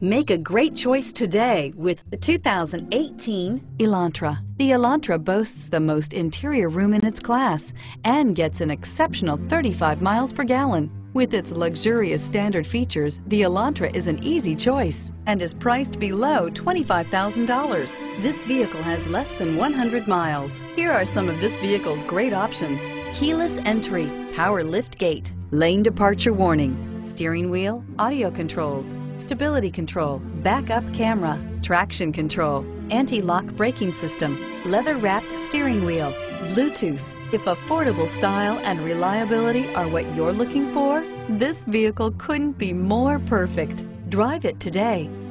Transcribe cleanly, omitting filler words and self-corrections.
Make a great choice today with the 2018 Elantra. The Elantra boasts the most interior room in its class and gets an exceptional 35 miles per gallon. With its luxurious standard features, the Elantra is an easy choice and is priced below $25,000. This vehicle has less than 100 miles. Here are some of this vehicle's great options: keyless entry, power lift gate, lane departure warning, steering wheel audio controls, stability control, backup camera, traction control, anti-lock braking system, leather-wrapped steering wheel, Bluetooth. If affordable style and reliability are what you're looking for, this vehicle couldn't be more perfect. Drive it today.